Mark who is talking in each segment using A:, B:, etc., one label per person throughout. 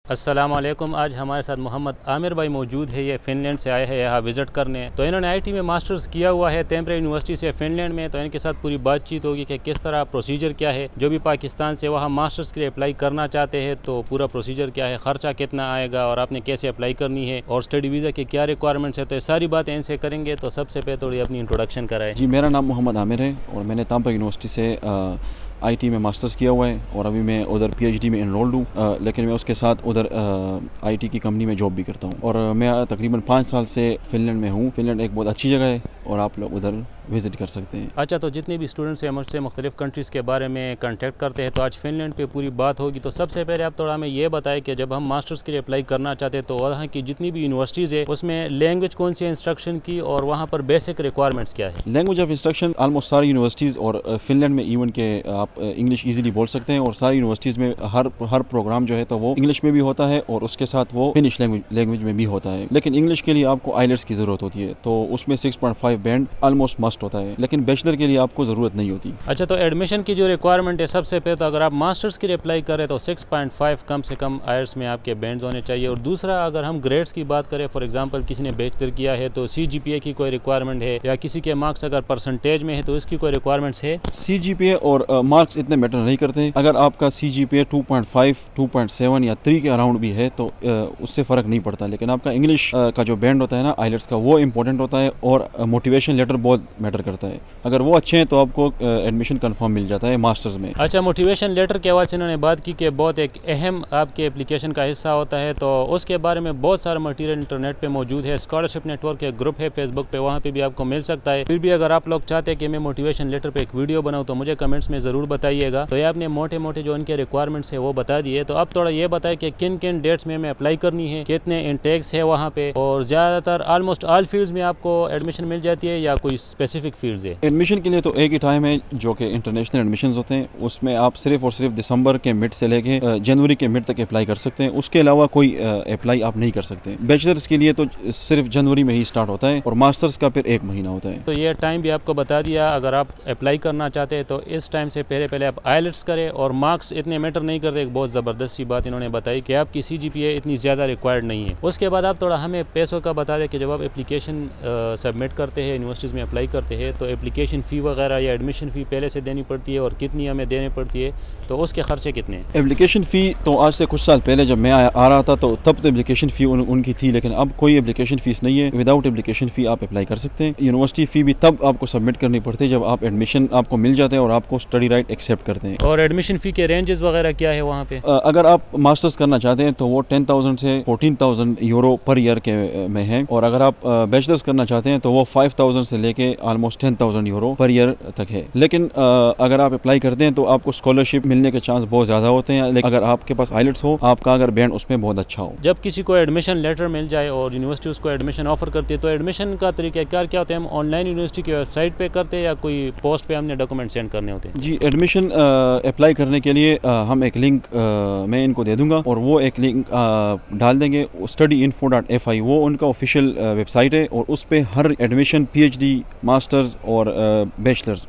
A: अस्सलाम वालेकुम। आज हमारे साथ मोहम्मद आमिर भाई मौजूद है। ये फ़िनलैंड से आए हैं यहाँ विज़िट करने। तो इन्होंने आईटी में मास्टर्स किया हुआ है तेम्परे यूनिवर्सिटी से फ़िनलैंड में। तो इनके साथ पूरी बातचीत होगी कि किस तरह प्रोसीजर क्या है, जो भी पाकिस्तान से वहाँ मास्टर्स के लिए अप्लाई करना चाहते हैं तो पूरा प्रोसीजर क्या है, ख़र्चा कितना आएगा और आपने कैसे अप्लाई करनी है और स्टडी वीज़ा के क्या रिक्वायरमेंट्स है। तो ये सारी बातें इनसे करेंगे। तो सबसे पहले थोड़ी अपनी इंट्रोडक्शन कराएं।
B: जी, मेरा नाम मोहम्मद आमिर है और मैंने तेम्परे यूनिवर्सिटी से आईटी में मास्टर्स किया हुआ है और अभी मैं उधर पीएचडी में इनरोल्ड हूँ। लेकिन मैं उसके साथ उधर आईटी की कंपनी में जॉब भी करता हूँ और मैं तकरीबन 5 साल से फ़िनलैंड में हूँ। फ़िनलैंड एक बहुत अच्छी जगह है और आप लोग उधर विज़िट कर सकते हैं।
A: अच्छा, तो जितने भी स्टूडेंट्स हैं मुझसे मुख्तलिफ़ कंट्रीज़ के बारे में कॉन्टैक्ट करते हैं तो आज फ़िनलैंड पे पूरी बात होगी। तो सबसे पहले आप थोड़ा हमें ये बताएं कि जब हम मास्टर्स के लिए अप्लाई करना चाहते हैं तो वहाँ की जितनी भी यूनिवर्सिटीज़ है उसमें लैंग्वेज कौन सी है इंस्ट्रक्शन की और वहाँ पर बेसिक रिक्वायरमेंट्स क्या है?
B: लैंग्वेज ऑफ इंस्ट्रक्शन ऑलमोस्ट सारी यूनिवर्सिटीज़ और फ़िनलैंड में इवन के आप इंग्लिश ईजिली बोल सकते हैं और सारी यूनिवर्सिटीज़ में हर प्रोग्राम जो है तो वो इंग्लिश में भी होता है और उसके साथ वो फिनिश लैंग्वेज में भी होता है। लेकिन इंग्लिश के लिए आपको आइलेट्स की ज़रूरत होती है तो उसमें 6.5 बैंड ऑलमोस्ट मस्ट होता है, लेकिन बैचलर के लिए आपको ज़रूरत नहीं होती।
A: अच्छा, तो एडमिशन की जो रिक्वायरमेंट है सबसे पहले तो अगर आप मास्टर्स के लिए अप्लाई करें तो 6.5 कम से कम आइलेट्स में आपके बैंड्स होने चाहिए। और दूसरा, अगर हम ग्रेड्स की बात करें, फॉर एग्जांपल किसी ने बैचलर किया है तो CGPA की कोई रिक्वायरमेंट है या किसी के मार्क्स अगर परसेंटेज में है तो इसकी कोई रिक्वायरमेंट्स है?
B: CGPA और मार्क्स इतने मैटर नहीं करते। अगर आपका CGPA 2.5, 2.7 या 3 के अराउंड भी है तो उससे फ़र्क नहीं पड़ता। लेकिन आपका इंग्लिश का जो बैंड होता है ना आइलेट्स का, वो इंपॉर्टेंट होता है और मोटिवेशन लेटर बहुत मैटर करता है। अगर वो अच्छे हैं तो आपको एडमिशन कंफर्म मिल जाता है मास्टर्स में।
A: अच्छा, मोटिवेशन लेटर के हवाले से इन्होंने बात की कि बहुत एक अहम आपके एप्लीकेशन का हिस्सा होता है। तो उसके बारे में बहुत सारा मटेरियल इंटरनेट पे मौजूद है। स्कॉलरशिप नेटवर्क के ग्रुप है फेसबुक पे, वहाँ पे भी आपको मिल सकता है। फिर भी अगर आप लोग चाहते हैं कि मैं मोटिवेशन लेटर पे एक वीडियो बनाऊँ तो मुझे कमेंट्स में ज़रूर बताइएगा। तो ये आपने मोटे मोटे जो उनके रिक्वायरमेंट्स है वो बता दिए। तो अब थोड़ा ये बताएं कि किन किन डेट्स में हमें अप्लाई करनी है, कितने इंटेक्स है वहाँ पे, और ज़्यादातर ऑलमोस्ट ऑल फील्ड्स में आपको एडमिशन मिल जाती है या कोई स्पेसिफिक फील्ड्स है?
B: एडमिशन के लिए तो एक ही टाइम है जो कि इंटरनेशनल एडमिशंस होते हैं। उसमें आप सिर्फ और सिर्फ दिसंबर के मिड से लेके जनवरी के मिड तक अप्लाई कर सकते हैं। उसके अलावा कोई अप्लाई आप नहीं कर सकते। बैचलर्स के लिए तो सिर्फ जनवरी में ही स्टार्ट होता है और मास्टर्स का फिर 1 महीना होता है।
A: तो ये टाइम भी आपको बता दिया। अगर आप अप्लाई करना चाहते हैं तो इस टाइम से पहले आप आइलेट्स करें और मार्क्स इतने मैटर नहीं करते। एक बहुत ज़बरदस्त सी बात इन्होंने बताई कि आपकी CGPA इतनी ज़्यादा रिक्वायर्ड नहीं है। उसके बाद आप थोड़ा हमें पैसों का बता दें कि जब आप एप्लीकेशन सबमिट करते हैं, यूनिवर्सिटीज़ में अप्लाई करते हैं तो एप्लीकेशन फ़ी वगैरह या एडमिशन फ़ी पहले से देनी पड़ती है और कितनी हमें देनी पड़ती है, तो उसके खर्चे कितने हैं?
B: एप्लीकेशन फ़ी तो आज से कुछ साल पहले जब मैं आ रहा था तो तब तो एप्लीकेशन फ़ी उनकी थी, लेकिन अब कोई एप्लीकेशन फ़ीस नहीं है। विदाउट एप्लीकेशन फ़ी आप अप्लाई कर सकते हैं। यूनिवर्सिटी फ़ी भी तब आपको सबमिट करनी पड़ती है जब आप एडमिशन आपको मिल जाते हैं और आपको स्टडी राइट एक्सेप्ट करते हैं।
A: और एडमिशन फ़ी के रेंजेस वगैरह क्या है वहाँ पे?
B: अगर आप मास्टर्स करना चाहते हैं तो वो 10,000 से 14,000 यूरो पर ईयर के में है और अगर आप बैचलर्स करना चाहते हैं तो वो 5,000 से लेके ऑलमोस्ट 10,000 यूरो पर ईयर तक है। लेकिन अगर आप अप्लाई करते हैं तो आपको स्कॉलरशिप मिलने के चांस बहुत ज़्यादा होते हैं। लेकिन अगर आपके पास आइलेट्स हो, आपका अगर बैंड उसमें बहुत अच्छा हो।
A: जब किसी को एडमिशन लेटर मिल जाए और यूनिवर्सिटी उसको एडमिशन ऑफर करती है तो एडमिशन का तरीक़ाकार क्या होता है? हम ऑनलाइन यूनिवर्सिटी की वेबसाइट पे करते हैं या कोई पोस्ट पे हमने डॉक्यूमेंट सेंड करने होते हैं?
B: जी, एडमिशन अप्लाई करने के लिए हम एक लिंक मैं इनको दे दूंगा और वो एक लिंक डाल देंगे। studyinfo.fi वो उनका ऑफिशियल वेबसाइट है और उस पर हर एडमिशन PhD, मास्टर्स और बैचलर्स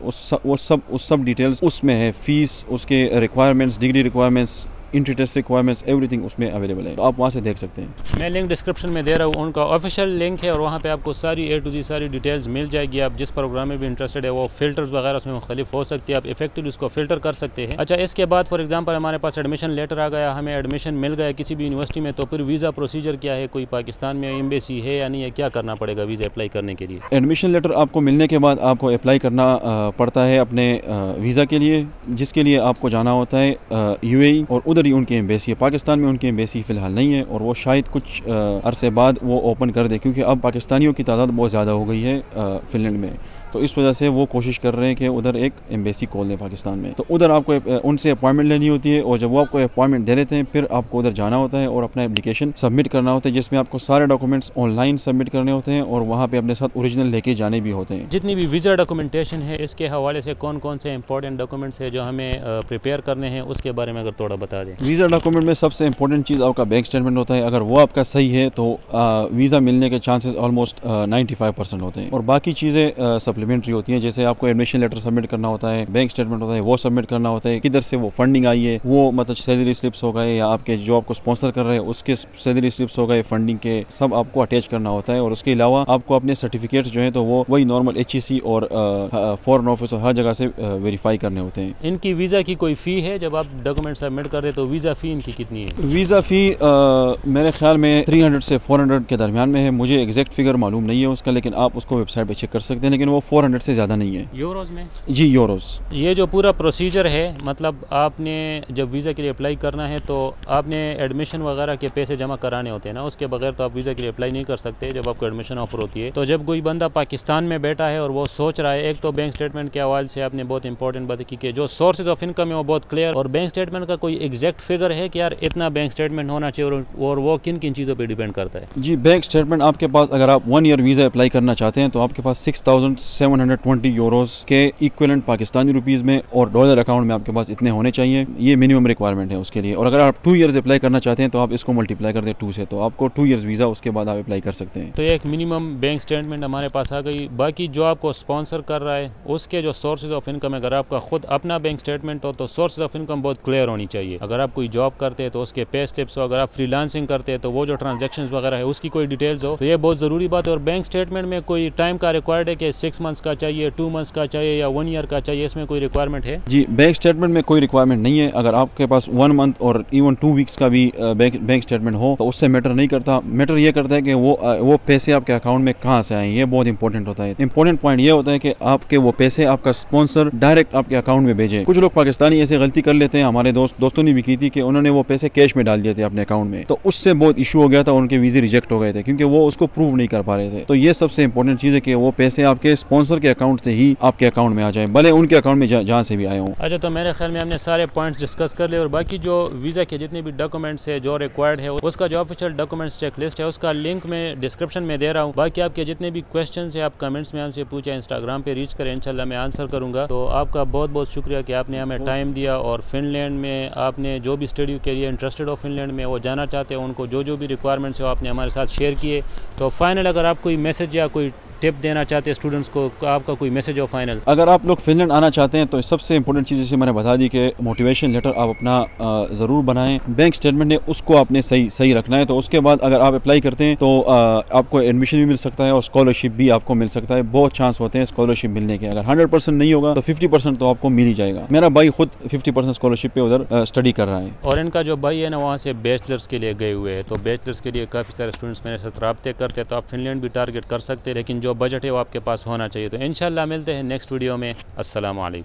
B: उस सब डिटेल्स उसमें है। फीस, उसके requirements, degree requirements, entry test requirements, everything उसमें अवेलेबल है। तो आप वहाँ से देख सकते हैं।
A: मैं लिंक डिस्क्रिप्शन में दे रहा हूँ, उनका ऑफिशियल लिंक है और वहाँ पे आपको सारी A to Z सारी डिटेल्स मिल जाएगी। आप जिस प्रोग्राम में भी इंटरेस्टेड है वो फिल्टर्स वगैरह उसमें मुख्तलिफ हो सकती है, आप इफेक्टिवली उसको फिल्टर कर सकते हैं। अच्छा, इसके बाद फॉर एग्जांपल हमारे पास एडमिशन लेटर आ गया, हमें एडमिशन मिल गया किसी भी यूनिवर्सिटी में, तो फिर वीज़ा प्रोसीजर क्या है? कोई पाकिस्तान में एम्बेसी है या नहीं है? क्या करना पड़ेगा वीज़ा अप्लाई करने के लिए?
B: एडमिशन लेटर आपको मिलने के बाद आपको अप्लाई करना पड़ता है अपने वीज़ा के लिए, जिसके लिए आपको जाना होता है UAE और उधर ही उनकी एम्बेसी। पाकिस्तान में उनकी एम्बेसी फ़िलहाल नहीं है और वो शायद कुछ अरसे बाद वो ओपन कर दे, क्योंकि अब पाकिस्तानियों की तादाद बहुत ज़्यादा हो गई है फ़िनलैंड में। तो इस वजह से वो कोशिश कर रहे हैं कि उधर एक एम्बेसी खोल दें पाकिस्तान में। तो उधर आपको उनसे अपॉइंटमेंट लेनी होती है और जब वो आपको अपॉइंटमेंट दे देते हैं फिर आपको उधर जाना होता है और अपना एप्लीकेशन सबमिट करना होता है, जिसमें आपको सारे डॉक्यूमेंट्स ऑनलाइन सबमिट करने होते हैं और वहाँ पे अपने साथ ओरिजिनल लेके जाने भी होते हैं।
A: जितनी भी वीज़ा डॉक्यूमेंटेशन है इसके हवाले से कौन कौन से इंपॉर्टेंट डॉक्यूमेंट्स है जो हमें प्रिपेयर करने हैं, उसके बारे में अगर थोड़ा बता दें।
B: वीज़ा डॉक्यूमेंट में सबसे इंपॉर्टेंट चीज़ आपका बैंक स्टेटमेंट होता है। अगर वो आपका सही है तो वीज़ा मिलने के चांसेस ऑलमोस्ट 95% होते हैं। और बाकी चीज़ें सप्लीमेंट्री होती हैं, जैसे आपको एडमिशन लेटर सबमिट करना होता है, बैंक स्टेटमेंट होता है वो सबमिट करना होता है, किधर से वो फंडिंग आई है, वो मतलब सैलरी स्लिप्स हो गए या आपके जो आपको स्पॉन्सर कर रहे हैं उसके सैलरी स्लिप्स हो गए, फंडिंग के, सब आपको अटैच करना होता है। और उसके अलावा आपको अपने सर्टिफिकेट्स जो हैं तो वो वही नॉर्मल HEC और फॉरेन ऑफिस और हर जगह से वेरीफाई करने होते हैं।
A: इनकी वीज़ा की कोई फ़ी है? जब आप डॉक्यूमेंट सबमिट कर दे तो वीज़ा फ़ी इनकी कितनी है?
B: वीज़ा फ़ी मेरे ख्याल में 300 से 400 के दरमियान में है। मुझे एग्जैक्ट फिगर मालूम नहीं है उसका, लेकिन आप उसको वेबसाइट पे चेक कर सकते हैं, लेकिन वो 400 से ज़्यादा नहीं है।
A: यूरोज़ में?
B: जी यूरोज़।
A: ये जो पूरा प्रोसीजर है, मतलब आपने जब वीज़ा के लिए अप्लाई करना है तो आपने एडमिशन वगैरह के पैसे जमा कराने होते हैं ना, उसके बगैर तो आप वीज़ा के लिए अप्लाई नहीं कर सकते जब आपको एडमिशन ऑफर होती है। तो जब कोई बंदा पाकिस्तान में बैठा है और वो सोच रहा है, एक तो बैंक स्टेटमेंट के हवाले से आपने बहुत इंपॉर्टेंट बात की कि जो सोर्सेज ऑफ इनकम है वो बहुत क्लियर, और बैंक स्टेटमेंट का कोई एग्जैक्ट फिगर है कि यार इतना बैंक स्टेटमेंट होना चाहिए, और वो किन किन चीज़ों पर डिपेंड करता है?
B: जी, बैंक स्टेटमेंट आपके पास, अगर आप 1 ईयर वीज़ा अप्लाई करना चाहते हैं तो आपके पास 6720 यूरोज़ के इक्विवेलेंट पाकिस्तानी रुपीज़ में और डॉलर अकाउंट में आपके पास इतने होने चाहिए। ये मिनिमम रिक्वायरमेंट है उसके लिए। और अगर आप 2 ईयर्स अप्लाई करना चाहते हैं तो आप इसको मल्टीप्लाई कर दें 2 से, तो आपको 2 ईयर्स वीज़ा उसके बाद आप अप्लाई कर सकते हैं।
A: तो एक मिनिमम बैंक स्टेटमेंट हमारे पास आ गई। बाकी जो आपको स्पॉन्सर कर रहा है उसके जो सोर्सेज ऑफ इनकम, अगर आपका खुद अपना बैंक स्टेटमेंट हो तो सोर्सेज ऑफ इनकम बहुत क्लियर होनी चाहिए। अगर आप कोई जॉब करते हैं तो उसके पे स्लिप्स हो, अगर आप फ्रीलांसिंग करते हैं तो वो जो ट्रांजेक्शन वगैरह है उसकी कोई डिटेल्स हो, तो ये बहुत ज़रूरी बात है। और बैंक स्टेटमेंट में कोई टाइम का रिक्वायर्ड है कि 6 मंथ्स का चाहिए, 2 मंथ्स का चाहिए या 1 ईयर का चाहिए, इसमें कोई रिक्वायरमेंट है?
B: जी, बैंक स्टेटमेंट में कोई रिक्वायरमेंट नहीं है। अगर आपके पास 1 मंथ और इवन 2 वीक्स का भी बैंक स्टेटमेंट हो तो उससे मैटर नहीं करता। मैटर ये करता है कि वो पैसे आपके अकाउंट में कहाँ से आए, ये बहुत इंपॉर्टेंट होता है। इंपॉर्टेंट पॉइंट ये होता है कि आपके वो पैसे आपका स्पॉन्सर डायरेक्ट आपके अकाउंट में भेजे। कुछ लोग पाकिस्तानी ऐसे गलती कर लेते हैं, हमारे दोस्तों ने भी की थी कि उन्होंने वो पैसे कैश में डाल दिए थे अपने अकाउंट में, तो उससे बहुत इशू हो गया था, उनके वीजे रिजेक्ट हो गए थे क्योंकि वो उसको प्रूव नहीं कर पा रहे थे। तो ये सबसे इंपॉर्टेंट चीज़ है कि वो पैसे आपके स्पॉन्सर के अकाउंट से ही आपके अकाउंट में आ जाए, भले उनके अकाउंट में जहाँ से भी आए हों।
A: अच्छा, तो मेरे ख्याल में हमने सारे पॉइंट्स डिस्कस कर लिए, और बाकी जो वीज़ा के जितने भी डॉक्यूमेंट्स है जो रिक्वायर्ड है उसका जो ऑफिशियल डॉक्यूमेंट्स चेक लिस्ट है उसका लिंक मैं डिस्क्रिप्शन में दे रहा हूँ। बाकी आपके जितने भी क्वेश्चन है आप कमेंट्स में हमसे पूछे, इंस्टाग्राम पे रीच करें, इंशाल्लाह मैं आंसर करूँगा। तो आपका बहुत बहुत शुक्रिया कि आपने हमें टाइम दिया, और फिनलैंड में आपने जो भी स्टडी के लिए इंटरेस्टेड हो, फिनलैंड में वो जाना चाहते हैं, उनको जो भी रिक्वायरमेंट्स है वो आपने हमारे साथ शेयर किए। तो फाइनल अगर आप कोई मैसेज या कोई टिप देना चाहते हैं स्टूडेंट्स को, आपका कोई मैसेज हो फाइनल?
B: अगर आप लोग फिनलैंड आना चाहते हैं तो सबसे इंपॉर्टेंट चीज़ जैसे मैंने बता दी कि मोटिवेशन लेटर आप अपना ज़रूर बनाएं। बैंक स्टेटमेंट है उसको आपने सही रखना है। तो उसके बाद अगर आप अप्लाई करते हैं तो आपको एडमिशन भी मिल सकता है और स्कॉलरशिप भी आपको मिल सकता है। बहुत चांस होते हैं स्कॉलरशिप मिलने के। अगर 100% नहीं होगा तो 50% तो आपको मिल ही जाएगा। मेरा भाई खुद 50% स्कॉलरशिप पे उधर स्टडी कर रहा है।
A: और इनका जो भाई है ना वहाँ से बैचलर्स के लिए गए हुए हैं, तो बैचलर्स के लिए काफ़ी सारे स्टूडेंट्स मेरे साथ रब्ते करते हैं, तो आप फिनलैंड भी टारगेट कर सकते हैं, लेकिन जो बजट है वो आपके पास होना चाहिए। तो इंशाल्लाह मिलते हैं नेक्स्ट वीडियो में। अस्सलाम वालेकुम।